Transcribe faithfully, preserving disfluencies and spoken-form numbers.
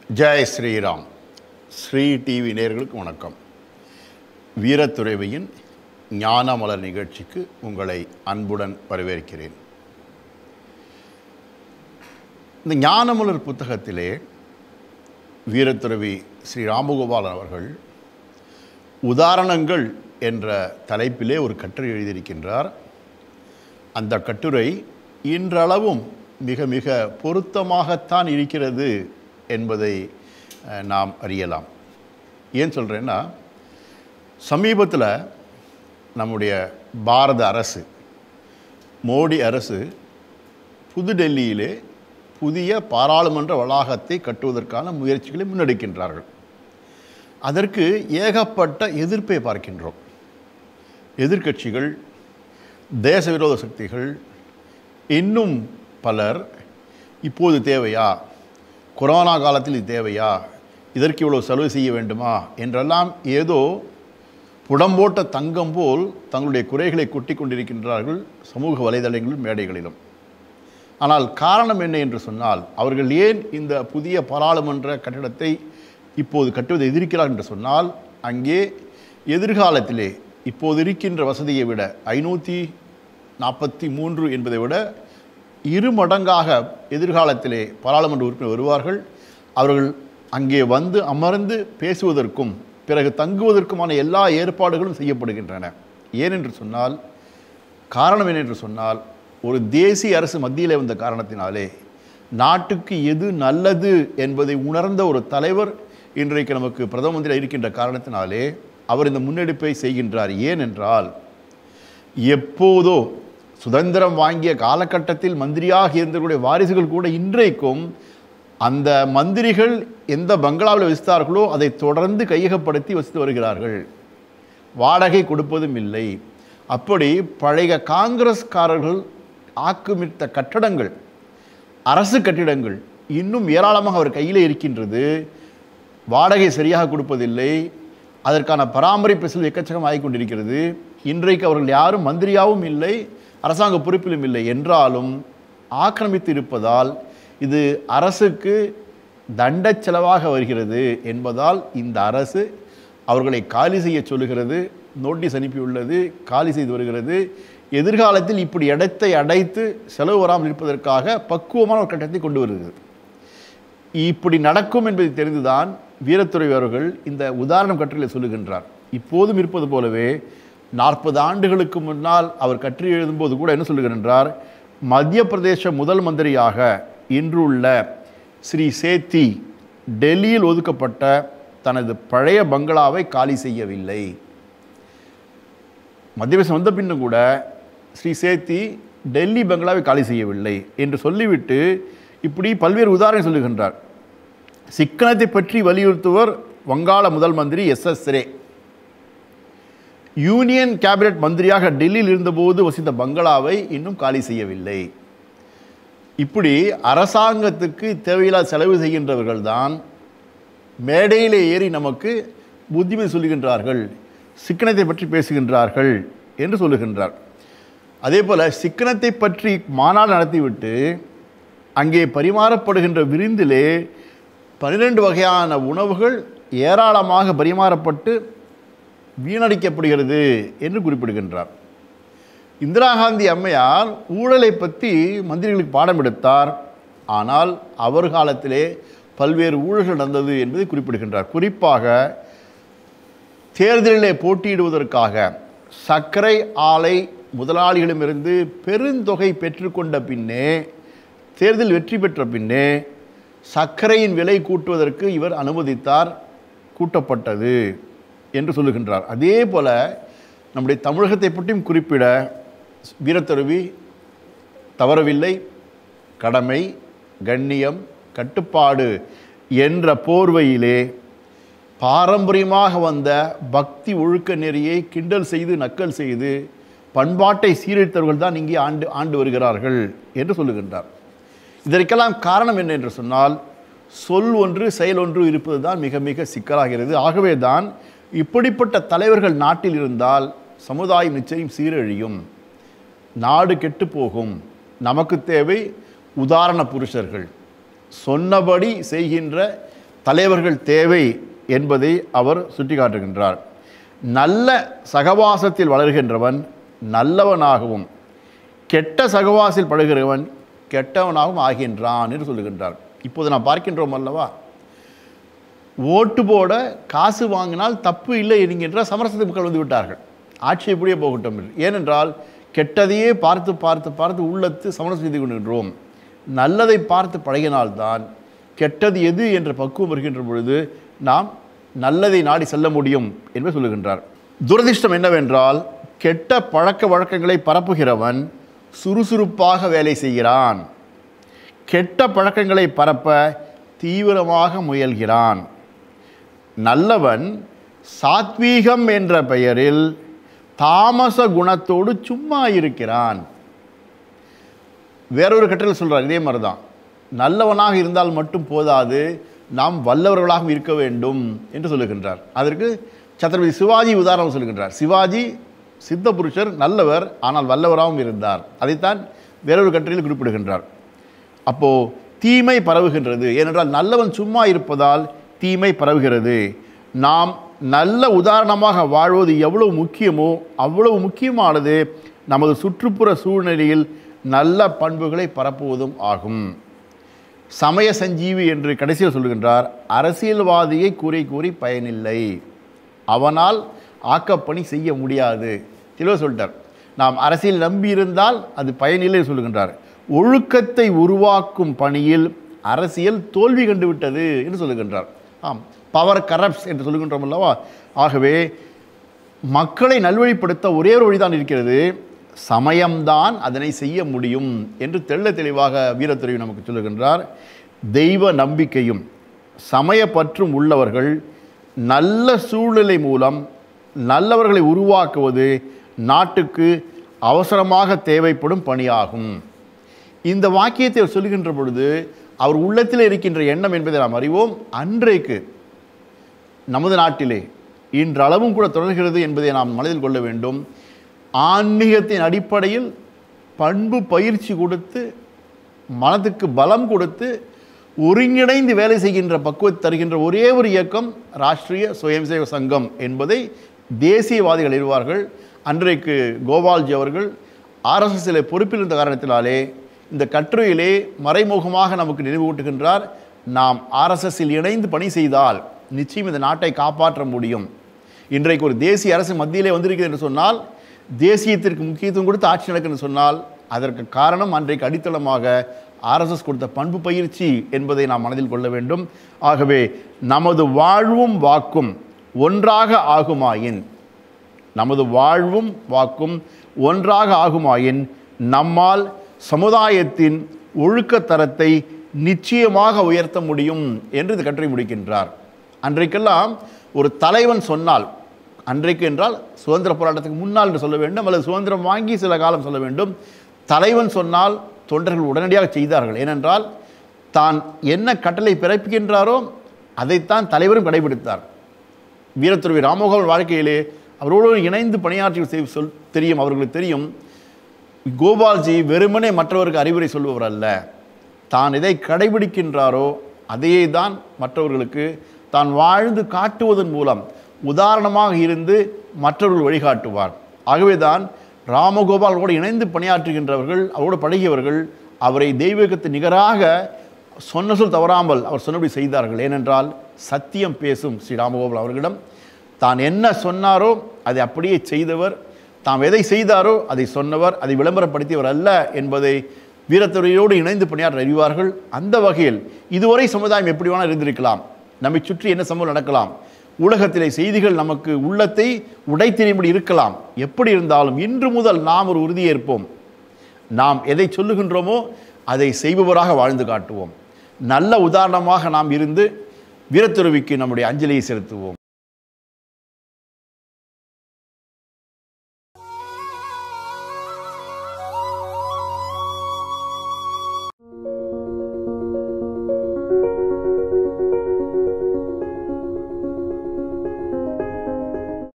Jai Sriram. Sri TV நேயர்களுக்கு வணக்கம். வீரத்துறைவியின் ஞானமலர் நிகழ்ச்சிக்கு உங்களை அன்புடன் வரவேற்கிறேன். இந்த ஞானமலர் புத்தகத்திலே வீரத்துறவி ஸ்ரீ ராமகோபாலன் அவர்கள் உதாரணங்கள் என்ற தலைப்பிலே ஒரு கட்டுரை எழுதியிருக்கின்றார். அந்த கட்டுரை இன்றளவும் மிக மிக பொருத்தமாகத்தான் இருக்கிறது என்பதை நாம் அறியலாம். ஏன் சொல்கிறேன்னா, சமீபத்தில் நம்முடைய பாரத அரசு, மோடி அரசு புதுடெல்லியிலே புதிய பாராளுமன்ற வளாகத்தை கட்டுவதற்கான முயற்சிகளை முன்னெடுக்கின்றார்கள். அதற்கு ஏகப்பட்ட எதிர்ப்பை பார்க்கின்றோம். எதிர்க்கட்சிகள், தேச விரோத சக்திகள், இன்னும் பலர் இப்போது தேவையா, கொரோனா காலத்தில் இது தேவையா, இதற்கு இவ்வளோ செலவு செய்ய வேண்டுமா என்றெல்லாம் ஏதோ புடம்போட்ட தங்கம் போல் தங்களுடைய குறைகளை கொட்டி கொண்டிருக்கின்றார்கள் சமூக வலைதளங்களிலும் மேடைகளிலும். ஆனால் காரணம் என்ன என்று சொன்னால், அவர்கள் ஏன் இந்த புதிய பாராளுமன்ற கட்டிடத்தை இப்போது கட்டுவதை எதிர்க்கிறார் என்று சொன்னால், அங்கே எதிர்காலத்திலே இப்போது இருக்கின்ற வசதியை விட ஐநூற்றி நாற்பத்தி மூன்று என்பதை விட இரு மடங்காக எதிர்காலத்திலே பாராளுமன்ற உறுப்பினர் வருவார்கள். அவர்கள் அங்கே வந்து அமர்ந்து பேசுவதற்கும் பிறகு தங்குவதற்குமான எல்லா ஏற்பாடுகளும் செய்யப்படுகின்றன. ஏனென்று சொன்னால், காரணம் என்னென்று சொன்னால், ஒரு தேசிய அரசு மத்தியிலே வந்த காரணத்தினாலே நாட்டுக்கு எது நல்லது என்பதை உணர்ந்த ஒரு தலைவர் இன்றைக்கு நமக்கு பிரதம மந்திரியாக இருக்கின்ற காரணத்தினாலே அவர் இந்த முன்னெடுப்பை செய்கின்றார். ஏனென்றால், எப்போதோ சுதந்திரம் வாங்கிய காலகட்டத்தில் மந்திரியாக இருந்தவர்களுடைய வாரிசுகள் கூட இன்றைக்கும் அந்த மந்திரிகள் எந்த பங்களாவில் வசித்தார்களோ அதை தொடர்ந்து கையகப்படுத்தி வசித்து வருகிறார்கள். வாடகை கொடுப்பதும் இல்லை. அப்படி பழைய காங்கிரஸ்காரர்கள் ஆக்குமித்த கட்டடங்கள், அரசு கட்டிடங்கள் இன்னும் ஏராளமாக அவர் கையில் இருக்கின்றது. வாடகை சரியாக கொடுப்பதில்லை. அதற்கான பராமரிப்பு செலவு எக்கச்சக்கம் ஆகிக் கொண்டிருக்கிறது. இன்றைக்கு அவர்கள் யாரும் மந்திரியாகவும் இல்லை, அரசாங்க பொறுப்பிலும் இல்லை. என்றாலும் ஆக்கிரமித்து இருப்பதால் இது அரசுக்கு தண்ட செலவாக வருகிறது என்பதால் இந்த அரசு அவர்களை காலி செய்ய சொல்லுகிறது. நோட்டீஸ் அனுப்பியுள்ளது, காலி செய்து வருகிறது. எதிர்காலத்தில் இப்படி இடத்தை அடைத்து செலவு வராமல் இருப்பதற்காக பக்குவமான ஒரு கட்டத்தை கொண்டு வருகிறது. இப்படி நடக்கும் என்பதை தெரிந்துதான் வீரத்துறை அவர்கள் இந்த உதாரணம் கட்டுரையில் சொல்லுகின்றார். இப்போதும் இருப்பது போலவே நாற்பது ஆண்டுகளுக்கு முன்னால் அவர் கட்டுரை எழுதும்போது கூட என்ன சொல்லுகின்றார், மத்திய பிரதேச முதல் மந்திரியாக இன்றுள்ள ஸ்ரீ சேத்தி டெல்லியில் ஒதுக்கப்பட்ட தனது பழைய பங்களாவை காலி செய்யவில்லை. மத்திய பிரதேசம் வந்த பின்னும் கூட ஸ்ரீ சேத்தி டெல்லி பங்களாவை காலி செய்யவில்லை என்று சொல்லிவிட்டு இப்படி பல்வேறு உதாரணம் சொல்லுகின்றார். சிக்கனத்தை பற்றி வலியுறுத்துவர் வங்காள முதல் மந்திரி S S Ray. Union cabinet மந்திரியாக டெல்லியில் இருந்தபோது வசித்த பங்களாவை இன்னும் காலி செய்யவில்லை. இப்படி அரசாங்கத்துக்கு தேவையில்லாத செலவு செய்கின்றவர்கள் தான் மேடையிலே ஏறி நமக்கு புத்திமதி சொல்லுகின்றார்கள், சிக்கனத்தை பற்றி பேசுகின்றார்கள் என்று சொல்லுகின்றார். அதே போல் சிக்கனத்தை பற்றி மாநாடு நடத்திவிட்டு அங்கே பரிமாறப்படுகின்ற விருந்திலே பன்னிரெண்டு வகையான உணவுகள் ஏராளமாக பரிமாறப்பட்டு வீணடிக்கப்படுகிறது என்று குறிப்பிடுகின்றார். இந்திரா காந்தி அம்மையார் ஊழலை பற்றி மந்திரிகளுக்கு பாடம் எடுத்தார். ஆனால் அவர் காலத்திலே பல்வேறு ஊழல்கள் நடந்தது என்பதை குறிப்பிடுகின்றார். குறிப்பாக தேர்தலிலே போட்டியிடுவதற்காக சர்க்கரை ஆலை முதலாளிகளிடமிருந்து பெருந்தொகை பெற்றுக்கொண்ட பின்னே, தேர்தல் வெற்றி பெற்ற பின்னே சர்க்கரையின் விலை கூட்டுவதற்கு இவர் அனுமதித்தார், கூட்டப்பட்டது என்று சொல்லுகின்றார். அதே போல நம்முடைய தமிழகத்தை பற்றியும் குறிப்பிட வீரத்துறவி தவறவில்லை. கடமை, கண்ணியம், கட்டுப்பாடு என்ற போர்வையிலே பாரம்பரியமாக வந்த பக்தி ஒழுக்க நெறியை கிண்டல் செய்து நக்கல் செய்து பண்பாட்டை சீரழித்தவர்கள் தான் இங்கே ஆண்டு ஆண்டு வருகிறார்கள் என்று சொல்லுகின்றார். இதற்கெல்லாம் காரணம் என்ன என்று சொன்னால், சொல் ஒன்று செயல் ஒன்று இருப்பது தான் மிக மிக சிக்கலாகிறது. ஆகவே தான் இப்படிப்பட்ட தலைவர்கள் நாட்டில் இருந்தால் சமுதாயம் நிச்சயம் சீரழியும், நாடு கெட்டு போகும். நமக்கு தேவை உதாரண புருஷர்கள், சொன்னபடி செய்கின்ற தலைவர்கள் தேவை என்பதை அவர் சுட்டிக்காட்டுகின்றார். நல்ல சகவாசத்தில் வளர்கின்றவன் நல்லவனாகவும் கெட்ட சகவாசில் படுகிறவன் கெட்டவனாகவும் ஆகின்றான் என்று சொல்லுகின்றார். இப்போது நாம் பார்க்கின்றோம் அல்லவா, ஓட்டு போட காசு வாங்கினால் தப்பு இல்லை என்கின்ற சமரசத்தை மக்கள் வந்து விட்டார்கள். ஆட்சி எப்படியே போகட்டும். ஏனென்றால் கெட்டதையே பார்த்து பார்த்து பார்த்து உள்ளத்து சமரசம் செய்து கொண்டிருக்கிறோம். நல்லதை பார்த்து பழகினால்தான் கெட்டது எது என்ற பக்குவம் வருகின்ற பொழுது நாம் நல்லதை நாடி செல்ல முடியும் என்று சொல்லுகின்றார். துரதிர்ஷ்டம் என்னவென்றால், கெட்ட பழக்க வழக்கங்களை பரப்புகிறவன் சுறுசுறுப்பாக வேலை செய்கிறான், கெட்ட பழக்கங்களை பரப்ப தீவிரமாக முயல்கிறான். நல்லவன் சாத்வீகம் என்ற பெயரில் தாமச குணத்தோடு சும்மா இருக்கிறான். வேறொரு கட்டளை சொல்கிறார், இதே மாதிரி தான், நல்லவனாக இருந்தால் மட்டும் போதாது, நாம் வல்லவர்களாகவும் இருக்க வேண்டும் என்று சொல்லுகின்றார். அதற்கு சத்ரபதி சிவாஜி உதாரணம் சொல்லுகின்றார். சிவாஜி சித்த புருஷர், நல்லவர், ஆனால் வல்லவராகவும் இருந்தார். அதைத்தான் வேறொரு கட்டளையில் குறிப்பிடுகின்றார். அப்போது தீமை பரவுகின்றது. ஏனென்றால் நல்லவன் சும்மா இருப்பதால் தீமை பரவுகிறது. நாம் நல்ல உதாரணமாக வாழ்வது எவ்வளவு முக்கியமோ அவ்வளவு முக்கியமானது நமது சுற்றுப்புற சூழ்நிலையில் நல்ல பண்புகளை பரப்புவதும் ஆகும். சமய சஞ்சீவி என்று கடைசியில் சொல்லுகின்றார், அரசியல்வாதியை கூறி கூறி பயனில்லை, அவனால் ஆக்கப்பணி செய்ய முடியாது. தெளிவாக சொல்லிட்டார். நாம் அரசியல் நம்பி இருந்தால் அது பயனில்லை சொல்லுகின்றார். ஒழுக்கத்தை உருவாக்கும் பணியில் அரசியல் தோல்வி கண்டுவிட்டது என்று சொல்லுகின்றார். ஆம், பவர் கரப்ட்ஸ் என்று சொல்லுகின்றோம் அல்லவா. ஆகவே மக்களை நல்வழிப்படுத்த ஒரே ஒரு வழிதான் இருக்கிறது, சமயம்தான் அதனை செய்ய முடியும் என்று தெள்ள தெளிவாக வீரத்துறை நமக்கு சொல்லுகின்றார். தெய்வ நம்பிக்கையும் சமய பற்றும் உள்ளவர்கள் நல்ல சூழ்நிலை மூலம் நல்லவர்களை உருவாக்குவது நாட்டுக்கு அவசரமாக தேவைப்படும் பணியாகும். இந்த வாக்கியத்தை அவர் சொல்லுகின்ற பொழுது அவர் உள்ளத்தில் இருக்கின்ற எண்ணம் என்பதை நாம் அறிவோம். அன்றைக்கு நமது நாட்டிலே இன்றளவும் கூட தொடர்கிறது என்பதை நாம் மனதில் கொள்ள வேண்டும். ஆன்மீகத்தின் அடிப்படையில் பண்பு பயிற்சி கொடுத்து மனதுக்கு பலம் கொடுத்து ஒருங்கிணைந்து வேலை செய்கின்ற பக்குவத்தை தருகின்ற ஒரே ஒரு இயக்கம் ராஷ்ட்ரிய சுயம்சேவ சங்கம் என்பதை தேசியவாதிகள் அறிவார்கள். அன்றைக்கு கோபால்ஜி அவர்கள் ஆர்எஸ்எஸ்ஸில் பொறுப்பில் இருந்த காரணத்தினாலே இந்த கட்டுரையிலே மறைமுகமாக நமக்கு நினைவூட்டுகின்றார், நாம் ஆர்எஸ்எஸ்ஸில் இணைந்து பணி செய்தால் நிச்சயம் இந்த நாட்டை காப்பாற்ற முடியும். இன்றைக்கு ஒரு தேசிய அரசு மத்தியிலே வந்திருக்கிறது என்று சொன்னால், தேசியத்திற்கு முக்கியத்துவம் கொடுத்து ஆட்சி நடக்குன்னு சொன்னால் அதற்கு காரணம் அன்றைக்கு அடித்தளமாக ஆர்எஸ்எஸ் கொடுத்த பண்பு பயிற்சி என்பதை நாம் மனதில் கொள்ள வேண்டும். ஆகவே நமது வாழ்வும் வாக்கும் ஒன்றாக ஆகுமாயின் நமது வாழ்வும் வாக்கும் ஒன்றாக ஆகுமாயின் நம்மால் சமுதாயத்தின் ஒழுக்கத்தரத்தை நிச்சயமாக உயர்த்த முடியும் என்று இது கட்டுரை முடிக்கின்றார். அன்றைக்கெல்லாம் ஒரு தலைவன் சொன்னால், அன்றைக்கு என்றால் சுதந்திர போராட்டத்துக்கு முன்னால் என்று சொல்ல வேண்டும், அல்லது சுதந்திரம் வாங்கி சில காலம் சொல்ல வேண்டும், தலைவன் சொன்னால் தொண்டர்கள் உடனடியாக செய்தார்கள். ஏனென்றால் தான் என்ன கட்டளை பிறப்பிக்கின்றாரோ அதைத்தான் தலைவரும் கடைபிடித்தார். வீரத்துறை ராமகோபால் வாழ்க்கையிலே அவரோடு இணைந்து பணியாற்றி சொல் தெரியும் அவர்களுக்கு தெரியும். கோபால்ஜி வெறுமனே மற்றவருக்கு அறிவுரை சொல்பவர் அல்ல, தான் எதை கடைபிடிக்கின்றாரோ அதையே தான் மற்றவர்களுக்கு தான் வாழ்ந்து காட்டுவதன் மூலம் உதாரணமாக இருந்து மற்றவர்கள் வழிகாட்டுவார். ஆகவே தான் ராமகோபாலோடு இணைந்து பணியாற்றுகின்றவர்கள், அவரோடு பழகியவர்கள் அவரை தெய்வீகத்து நிகராக சொன்ன சொல் தவறாமல் அவர் சொன்னபடி செய்தார்கள். ஏனென்றால் சத்தியம் பேசும் ஸ்ரீ ராமகோபால் அவர்களிடம் தான் என்ன சொன்னாரோ அதை அப்படியே செய்தவர், தாம் எதை செய்தாரோ அதை சொன்னவர், அதை விளம்பரப்படுத்தியவர் அல்ல என்பதை வீரத்துறையோடு இணைந்து பணியாற்ற அறிவார்கள். அந்த வகையில் இதுவரை சமுதாயம் எப்படி வேணால் இருந்திருக்கலாம், நம்மை சுற்றி என்ன சம்பவம் நடக்கலாம், உலகத்திலே செய்திகள் நமக்கு உள்ளத்தை உடைத்தெறியும்படி இருக்கலாம். எப்படி இருந்தாலும் இன்று முதல் நாம் ஒரு உறுதியேற்போம், நாம் எதை சொல்லுகின்றோமோ அதை செய்பவராக வாழ்ந்து காட்டுவோம். நல்ல உதாரணமாக நாம் இருந்து வீரத்துறவிக்கு நம்முடைய அஞ்சலியை செலுத்துவோம்.